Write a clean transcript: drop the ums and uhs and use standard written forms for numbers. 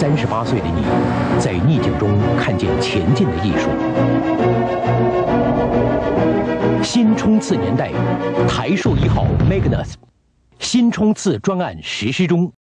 38岁的你，在逆境中看见前进的艺术。新冲刺年代，台塑1号 Magnus 新冲刺专案实施中。